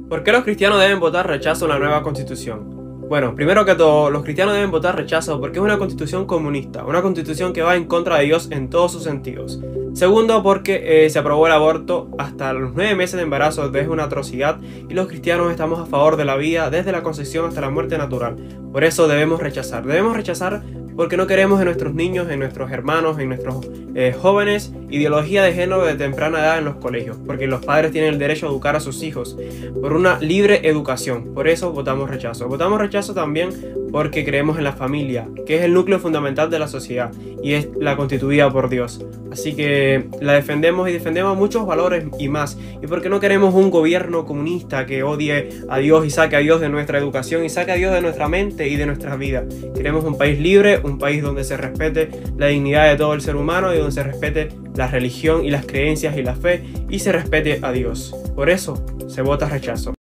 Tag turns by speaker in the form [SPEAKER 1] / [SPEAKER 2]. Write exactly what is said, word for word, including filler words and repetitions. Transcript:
[SPEAKER 1] ¿Por qué los cristianos deben votar rechazo en la nueva constitución? Bueno, primero que todo, los cristianos deben votar rechazo porque es una constitución comunista, una constitución que va en contra de Dios en todos sus sentidos. Segundo, porque eh, se aprobó el aborto hasta los nueve meses de embarazo, es una atrocidad y los cristianos estamos a favor de la vida desde la concepción hasta la muerte natural. Por eso debemos rechazar, debemos rechazar porque no queremos en nuestros niños, en nuestros hermanos, en nuestros eh, jóvenes, ideología de género de temprana edad en los colegios, porque los padres tienen el derecho a educar a sus hijos por una libre educación. Por eso votamos rechazo. Votamos rechazo también porque creemos en la familia, que es el núcleo fundamental de la sociedad y es la constituida por Dios. Así que la defendemos y defendemos muchos valores y más. Y porque no queremos un gobierno comunista que odie a Dios y saque a Dios de nuestra educación y saque a Dios de nuestra mente y de nuestra vida. Queremos un país libre, un país donde se respete la dignidad de todo el ser humano y donde se respete la religión y las creencias y la fe y se respete a Dios. Por eso se vota rechazo.